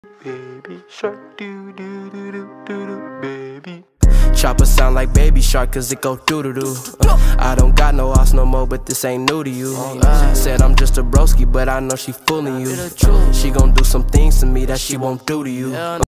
Baby shark, do do do do do do, baby. Chopper sound like Baby Shark cause it go doo-doo-doo. I don't got no ass no more, but this ain't new to you. Said I'm just a broski, but I know she fooling you. She gon' do some things to me that she won't do to you.